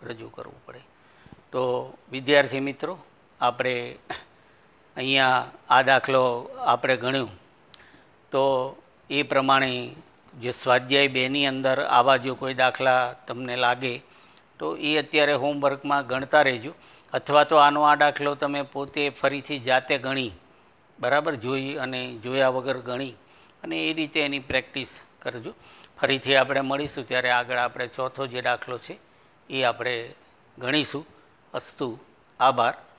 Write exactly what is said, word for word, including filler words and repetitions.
રજૂ કરવું પડે. તો વિદ્યાર્થી મિત્રો, આપણે અહીંયા આ દાખલો આપણે ગણ્યું તો એ પ્રમાણે જે સ્વાધ્યાય બેની અંદર આવા જો કોઈ દાખલા તમને લાગે તો એ અત્યારે હોમવર્કમાં ગણતા રહેજો, અથવા તો આનો આ દાખલો તમે પોતે ફરીથી જાતે ગણી, બરાબર, જોઈ અને જોયા વગર ગણી અને એ રીતે એની પ્રેક્ટિસ કરજો. ફરીથી આપણે મળીશું ત્યારે આગળ આપણે ચોથો જે દાખલો છે એ આપણે ગણીશું. અસ્તુ. આભાર.